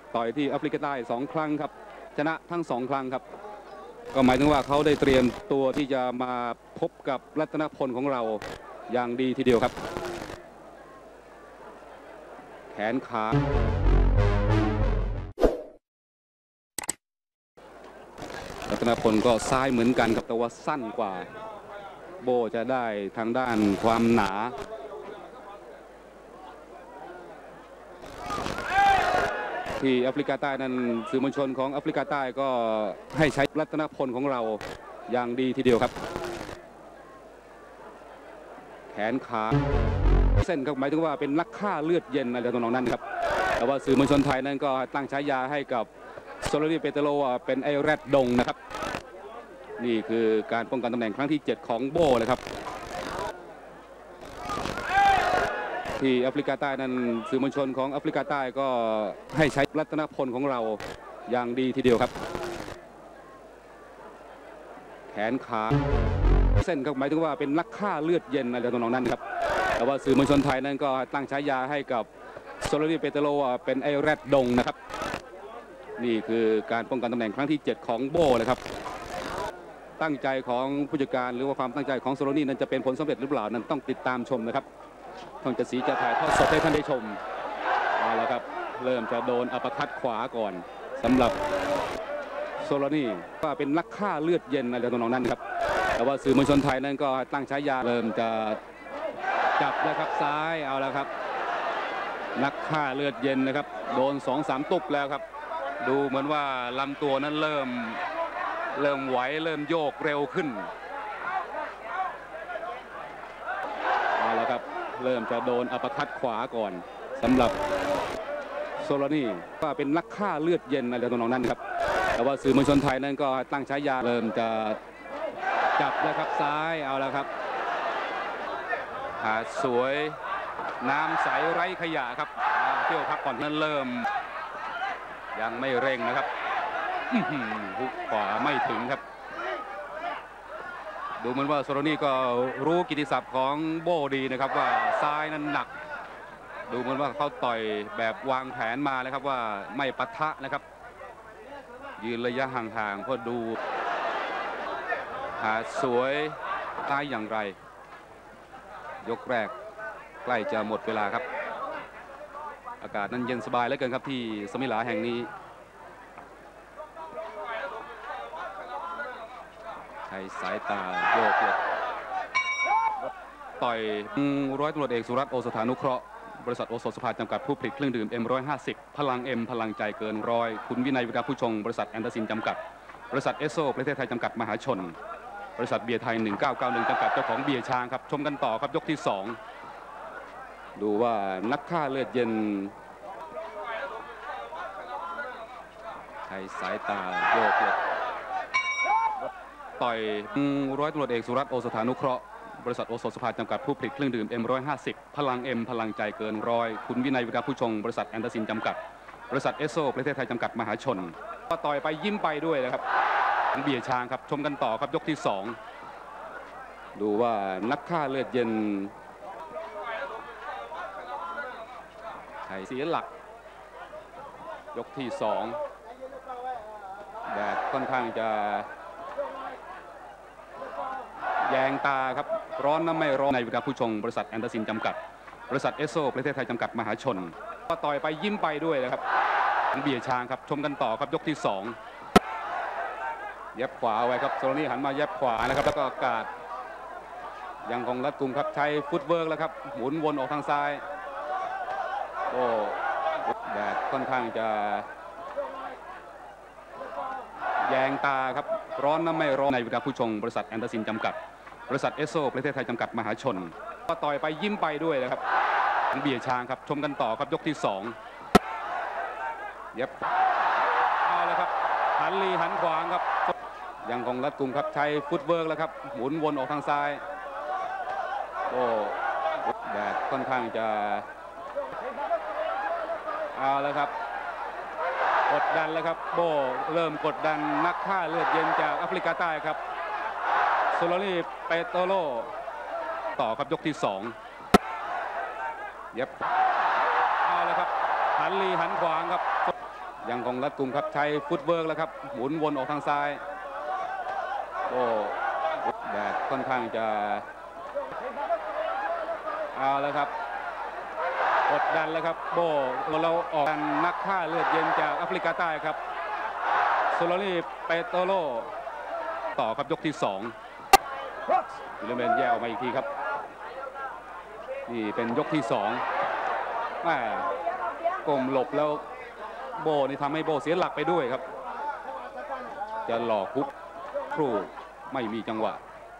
ต่อยที่แอฟริกาใต้2 ครั้งครับชนะทั้ง2 ครั้งครับก็หมายถึงว่าเขาได้เตรียมตัวที่จะมาพบกับรัตนพลของเราอย่างดีทีเดียวครับแขนขารัตนพลก็ซ้ายเหมือนกันครับแต่ว่าสั้นกว่าโบจะได้ทางด้านความหนาที่แอฟริกาใต้นั้นสื่อมวลชนของแอฟริกาใต้ก็ให้ใช้รัตนพลของเราอย่างดีทีเดียวครับแขนขาเส้นก็หมายถึงว่าเป็นนักฆ่าเลือดเย็นอะไรตรงนั้นครับแต่ว่าสื่อมวลชนไทยนั้นก็ตั้งฉายาให้กับโซโลนีเปเตโลว่าเป็นไอแรดดงนะครับนี่คือการป้องกันตำแหน่งครั้งที่7ของโบเลยครับที่แอฟริกาใต้นั้นสื่อมวลชนของแอฟริกาใต้ก็ให้ใช้รัตนพลของเราอย่างดีทีเดียวครับแขนขาเส้นก็หมายถึงว่าเป็นนักฆ่าเลือดเย็นอะไรตรงนั้นครับแต่ว่าสื่อมวลชนไทยนั้นก็ตั้งฉายาให้กับโซโลนีเปเตโลว่าเป็นไอแรดดงนะครับนี่คือการป้องกันตำแหน่งครั้งที่7ของโบเลยครับตั้งใจของผู้จัดการหรือว่าความตั้งใจของโซโลนีนั้นจะเป็นผลสำเร็จหรือเปล่านั้นต้องติดตามชมนะครับช่อง7สีจะถ่ายทอดสดให้ท่านได้ชมเอาละครับเริ่มจะโดนอัปคัตขวาก่อนสำหรับโซโลนีว่าเป็นนักฆ่าเลือดเย็นอะไรตรงนั้นครับแต่ว่าสื่อมวลชนไทยนั้นก็ตั้งฉายาเริ่มจะจับแล้วครับซ้ายเอาแล้วครับนักฆ่าเลือดเย็นนะครับโดน 2-3 ตุกแล้วครับดูเหมือนว่าลำตัวนั้นเริ่มไหวเริ่มโยกเร็วขึ้นเอาละครับเริ่มจะโดนอัปคัตขวาก่อนสำหรับโซโลนีว่าเป็นนักฆ่าเลือดเย็นอะไรตรงนั้นครับแต่ว่าสื่อมวลชนไทยนั้นก็ตั้งฉายาเริ่มจะจับแล้วครับซ้ายเอาแล้วครับหาดสวยน้ำใสไร้ขยะครับเที่ยวพักผ่อนนั้นเริ่มยังไม่เร่งนะครับฮุกขวาไม่ถึงครับดูเหมือนว่าโซโลนีก็รู้กิตติศัพท์ของโบดีนะครับว่าซ้ายนั้นหนักดูเหมือนว่าเขาต่อยแบบวางแผนมาแล้วครับว่าไม่ปะทะนะครับยืนระยะห่างๆเพื่อดูหาสวยตายอย่างไรยกแรกใกล้จะหมดเวลาครับอากาศนั้นเย็นสบายเหลือเกินครับที่สมิลาแห่งนี้ใช้สายตาโยกเลยต่อยร้อยตำรวจเอกสุรัตน์โอสถานุเคราะห์บริษัทโอสถสภาจำกัดผู้ผลิตเครื่องดื่ม M150 พลัง M พลังใจเกินร้อยคุณวินัยวิกาผู้ชงบริษัทแอนเดอร์สินจำกัดบริษัทเอสโซประเทศไทยจำกัดมหาชนบริษัทเบียร์ไทย1991จำกัดเจ้าของเบียร์ช้างครับชมกันต่อครับยกที่2ดูว่านักฆ่าเลือดเย็นใช้สายตาโยกเลยต่อยร้อยตำรวจเอกสุรัตน์โอสถานุเคราะห์บริษัทโอสถสภาจำกัดผู้ผลิตเครื่องดื่ม M150 พลัง M พลังใจเกินร้อยคุณวินัยวิกาผู้ชงบริษัทแอนเดอร์สินจำกัดบริษัทเอสโซประเทศไทยจำกัดมหาชนก็ต่อยไปยิ้มไปด้วยนะครับเบียร์ช้างครับชมกันต่อครับยกที่2ดูว่านักฆ่าเลือดเย็นใช้เสียหลักยกที่2แดดค่อนข้างจะแยงตาครับร้อนน้ำไม่ร้อนในวิกาผู้ชงบริษัทแอนเดอร์สินจำกัดบริษัทเอสโซประเทศไทยจำกัดมหาชนก็ต่อยไปยิ้มไปด้วยนะครับเบียร์ช้างครับชมกันต่อครับยกที่2เย็บขวาไว้ครับโซโลนีหันมาเย็บขวานะครับแล้วก็กาดยังคงรัดกุมครับใช้ฟุตเวิร์กแล้วครับหมุนวนออกทางซ้ายโอ้แดดค่อนข้างจะแยงตาครับร้อนน้ำไม่ร้อนในวิกาผู้ชงบริษัทแอนเดอร์สินจำกัดบริษัทเอสโซประเทศไทยจำกัดมหาชนก็ต่อยไปยิ้มไปด้วยนะครับเบียร์ช้างครับชมกันต่อครับยกที่2เย็บเอาเลยครับหันลีหันขวางครับยังคงรัดกุมครับใช้ฟุตเวิร์กแล้วครับหมุนวนออกทางซ้ายโอ้แดดค่อนข้างจะเอาแล้วครับกดดันแล้วครับโบเริ่มกดดันนักฆ่าเลือดเย็นจากแอฟริกาใต้ครับโซโลนีเปโตโลต่อครับยกที่2เย็บเอาเลยครับหันลีหันขวางครับยังคงรัดกุมครับใช้ฟุตเวิร์กแล้วครับหมุนวนออกทางซ้ายโอ้แดดค่อนข้างจะเอาแล้วครับกดดันแล้วครับโบเราออกนักฆ่าเลือดเย็นจากแอฟริกาใต้ครับโซโลนีเปโตโลต่อครับยกที่2วิลเลมเบนแยกออกมาอีกทีครับนี่เป็นยกที่2แม่ก้มหลบแล้วโบนี่ทำให้โบเสียหลักไปด้วยครับจะหลอกคุกครูไม่มีจังหวะ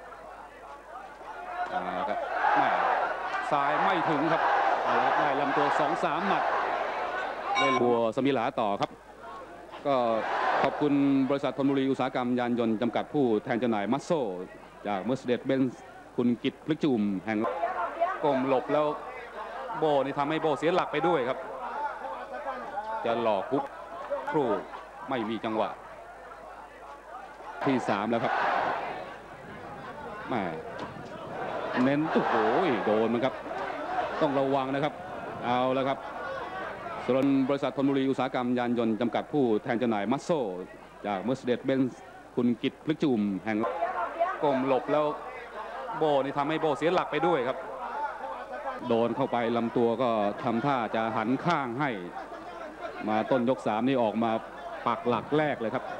ครับแม่ซ้ายไม่ถึงครับได้ลำตัว 2-3 หมัดเล่นบัวสมิลาต่อครับก็ขอบคุณบริษัทธนบุรีอุตสาหกรรมยานยนต์จำกัดผู้แทนจำหน่ายมัสโซจาก Mercedes-Benz คุณกิตพฤกษ์จุ่มแห่งก้มหลบแล้วโบนี่ทำให้โบเสียหลักไปด้วยครับจะหลอกคุกครูไม่มีจังหวะที่3แล้วครับแม่เน้นโอ้โหโดนมันครับต้องระวังนะครับเอาแล้วครับส่วนบริษัทธนบุรีอุตสาหกรรมยานยนต์จำกัดผู้แทนจำหน่ายมัสโซจาก Mercedes-Benz คุณกิตพฤกษ์จุ่มแห่งก้มหลบแล้วโบนี่ทำให้โบเสียหลักไปด้วยครับโดนเข้าไปลำตัวก็ทำท่าจะหันข้างให้มาต้นยก3นี่ออกมาปักหลักแรกเลยครับ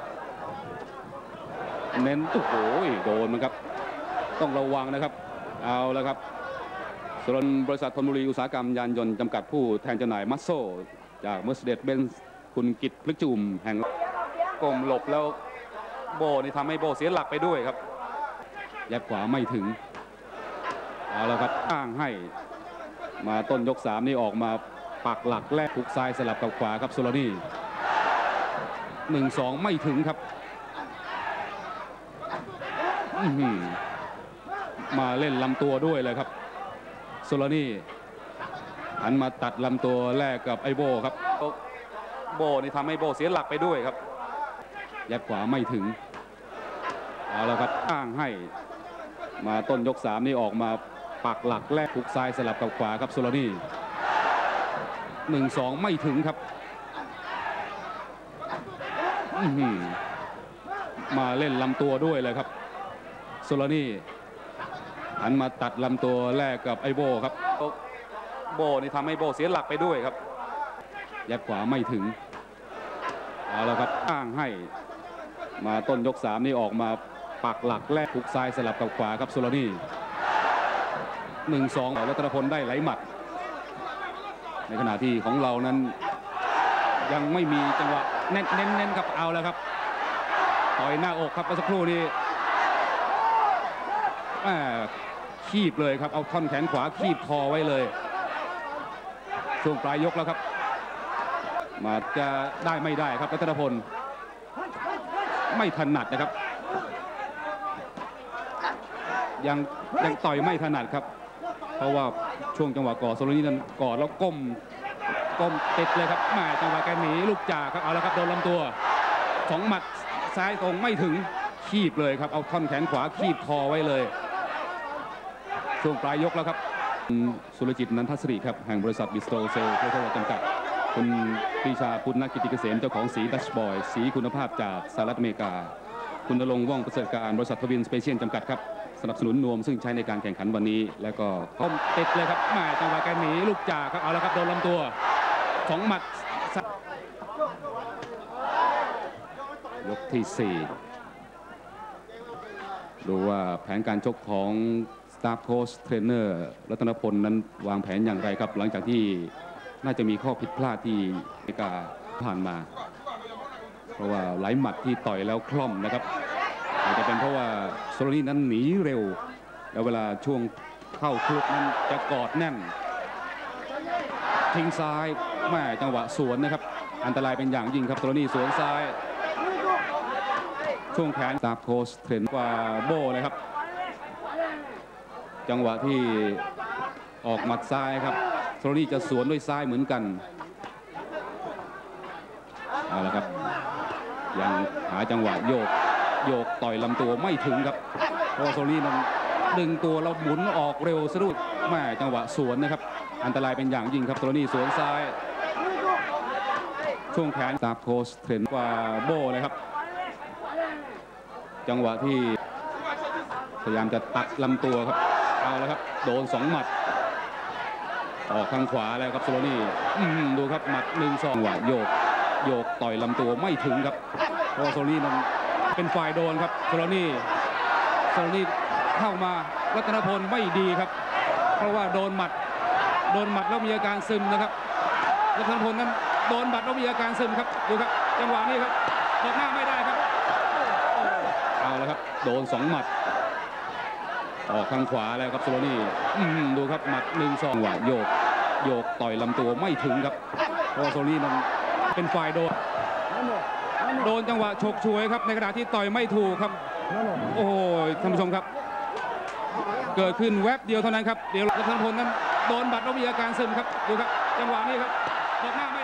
เน้นโอ้โหโดนมันครับต้องระวังนะครับเอาแล้วครับส่วนบริษัทธนบุรีอุตสาหกรรมยานยนต์จำกัดผู้แทนจำหน่ายมัสโซจาก Mercedes-Benz คุณกิตพฤกษ์จุ่มแห่งก้มหลบแล้วโบนี่ทำให้โบเสียหลักไปด้วยครับยัดขวาไม่ถึงเอาแล้วครับข้างให้มาต้นยก3นี่ออกมาปักหลักแรกทุกซ้ายสลับกับขวาครับโซโลนี1-2ไม่ถึงครับมาเล่นลำตัวด้วยเลยครับโซโลนีหันมาตัดลำตัวแรกกับไอโบครับโบนี่ทำให้โบเสียหลักไปด้วยครับยัดขวาไม่ถึงเอาแล้วครับข้างให้มาต้นยก3นี่ออกมาปักหลักแรกทุกซ้ายสลับกับขวาครับโซโลนี1-2ไม่ถึงครับมาเล่นลำตัวด้วยเลยครับโซโลนีหันมาตัดลำตัวแรกกับไอโบครับโบนี่ทำให้โบเสียหลักไปด้วยครับยัดขวาไม่ถึงเอาแล้วครับข้างให้มาต้นยก3นี่ออกมาปักหลักแรกทุกซ้ายสลับกับขวาครับโซโลนี1-2รัตนพลได้ไหลหมัดในขณะที่ของเรานั้นยังไม่มีจังหวะเน้นครับเอาแล้วครับต่อยหน้าอกครับเมื่อสักครู่นี้คีบเลยครับเอาท่อนแขนขวาคีบคอไว้เลยช่วงปลายยกแล้วครับมาจะได้ไม่ได้ครับรัตนพลไม่ถนัดนะครับยังต่อยไม่ถนัดครับเพราะว่าช่วงจังหวะก่อโซโลนีนั้นกอดแล้วก้มติดเลยครับแม่จังหวะแกหนีลูกจ่าครับเอาแล้วครับโดนลำตัว2 หมัดซ้ายตรงไม่ถึงคีบเลยครับเอาท่อนแขนขวาคีบคอไว้เลยช่วงปลายยกแล้วครับสุรจิตนันทศรีครับแห่งบริษัทบิสโตเซลเพื่อทจำกัดคุณปรีชาปุณณกิติเกษมเจ้าของสีดัชบอยสีคุณภาพจากสหรัฐอเมริกาคุณณรงค์ว่องประเสริฐการบริษัททวินสเปเชียลจำกัดครับสนับสนุนนวมซึ่งใช้ในการแข่งขันวันนี้แล้วก็ก้มติดเลยครับแม่จังหวะแกหนีลูกจ่าครับเอาแล้วครับโดนลำตัว2 หมัดยกที่4ดูว่าแผนการชกของสตาฟโค้ชเทรนเนอร์รัตนพลนั้นวางแผนอย่างไรครับหลังจากที่น่าจะมีข้อผิดพลาดที่อเมริกาผ่านมาเพราะว่าไหลหมัดที่ต่อยแล้วคล่อมนะครับอาจจะเป็นเพราะว่าโซโลนีนั้นหนีเร็วแล้วเวลาช่วงเข้าคลุกนั้นจะกอดแน่นทิ้งซ้ายแม่จังหวะสวนนะครับอันตรายเป็นอย่างยิ่งครับโซโลนีสวนซ้ายช่วงแขนตาโพสเทรนกว่าโบเลยครับจังหวะที่ออกหมัดซ้ายครับโซโลนีจะสวนด้วยซ้ายเหมือนกันเอาละครับยังหาจังหวะโยกต่อยลำตัวไม่ถึงครับเพราะโซโลนีนั้นดึงตัวเราหมุนออกเร็วสะดุดแม่จังหวะสวนนะครับอันตรายเป็นอย่างยิ่งครับโซโลนีสวนซ้ายช่วงแขนตาโพสเทรนกว่าโบเลยครับจังหวะที่พยายามจะตัดลำตัวครับเอาแล้วครับโดน2 หมัดออกข้างขวาแล้วครับโซโลนี่ดูครับหมัด1-2หวะโยกต่อยลำตัวไม่ถึงครับเพราะโซโลนี่นั้นเป็นฝ่ายโดนครับโซโลนี่เข้ามารัตนพลไม่ดีครับเพราะว่าโดนหมัดแล้วมีอาการซึมนะครับรัตนพลนั้นโดนหมัดแล้วมีอาการซึมครับดูครับจังหวะนี้ครับเปิดหน้าไม่ได้ครับเอาแล้วครับโดน2 หมัดออกข้างขวาแล้วครับโซโลนี่ดูครับหมัด1-2หวะโยกต่อยลำตัวไม่ถึงครับเพราะโซโลนี่นั้นเป็นฝ่ายโดนจังหวะฉกฉวยครับในขณะที่ต่อยไม่ถูกครับโอ้โหท่านผู้ชมครับเกิดขึ้นแวบเดียวเท่านั้นครับเดี๋ยวรัตนพลนั้นโดนบัตรแล้วมีอาการซึมครับดูครับจังหวะนี้ครับเปิดหน้าไม่